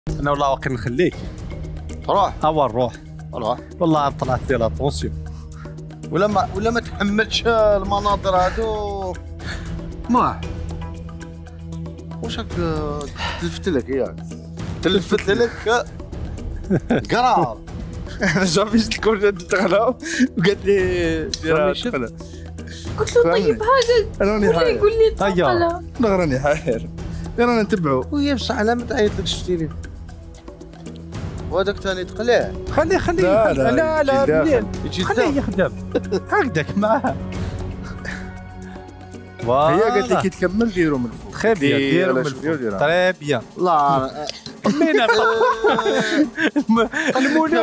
انا والله واقي نخليك روح نروح والله طلعت لي لاتونسيون ولا ما تحملش المناظر هادو ما واش راك تلفت لك ياك تلفت لك قرار رجع فيش الكورجة تغلاو وقالت لي ديرها تقلى. قلت له طيب هذا ولا يقول لي تقلى. لا راني حاير رانا نتبعو وهي بصح على ما تعيط لك شتيلي وهذاك ثاني تقلاه خليه لا منين خليه يخدم هكذاك معاه هي قالت لي كي تكمل ديرو من الفوق تري بيان ديرو من الفوق تري بيان لا مين المولود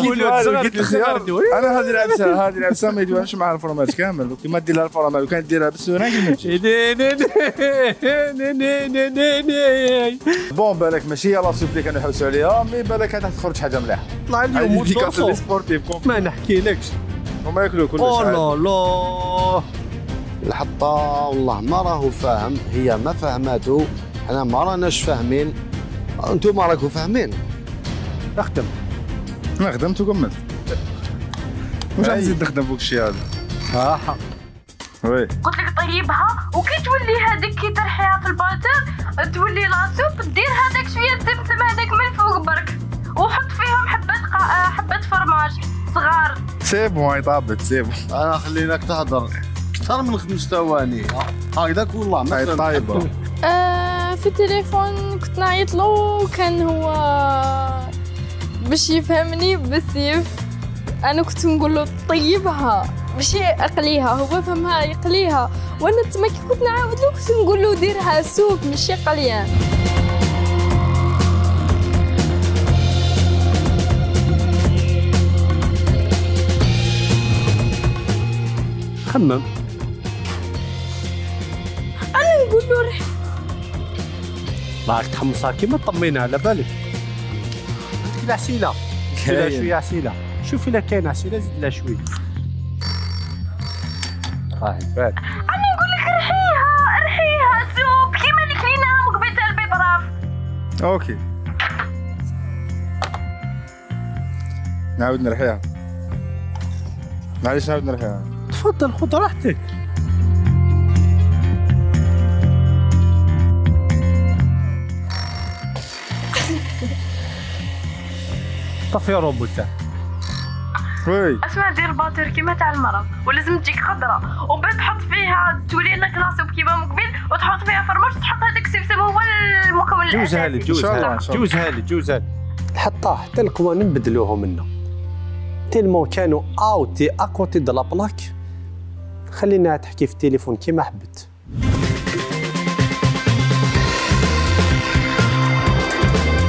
انا هذه العبسه ما يدوانش مع الفرماج كامل كيما دير لها الفرماج وكانت ديرها بالسوره بون بالك ماشي يلاه سوبلي كانوا يحوسوا عليها مي بالك كانت تخرج حاجه مليحه طلع اليوم ديكاس سبورتيف ما نحكيلكش هما ياكلوا كلش لا الحطه والله ما راهو فاهم هي ما فهماتو انا ما راناش فاهمين انتم راكم فاهمين اخدم انا خدمت وكملت واش نزيد نخدم فوق الشيء هذا وي قلت لك طيبها وكي تولي هذيك كي ترحيها في الباتر تولي لاصوب دير هذاك شويه السمسم هذاك من فوق برك وحط فيهم حبه فرماج صغار سي بون طابت سي بون انا خليناك تهضر اكثر من 5 ثواني هكذاك والله ما طايبه في التليفون كنت نعيط له كان هو باش يفهمني بالسيف انا كنت نقول له طيبها ماشي اقليها هو فهمها يقليها وانا تما كي كنت نعاود له كنت نقول له ديرها سوب ماشي قليان خمم انا نقول له رح راك تحمصها كيما طمينا على بالك هذيك العسيله زيد شويه عسيله شوفي الا كاين عسيله زيد لها شويه بان انا نقول لك رحيها سوب كيما اللي كليناها من قبل تاع البيبراف اوكي نعاود نرحيها معليش نعاود نرحيها تفضل خذ راحتك طفي روبو تاعك وي اسمع دير الباتور كيما تاع المرض ولازم تجيك خضره وبعد تحط فيها تولي لك لاصوب كيما من قبل وتحط فيها فرماج تحط هذاك السمسم هو المكون الاساسي جوزها لي حتى القوانين نبدلوهم منا تيلمون كانوا اوتي اكوتي دو لا بلاك خلينا تحكي في التليفون كيما حبت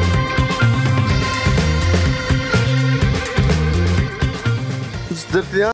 درت ليها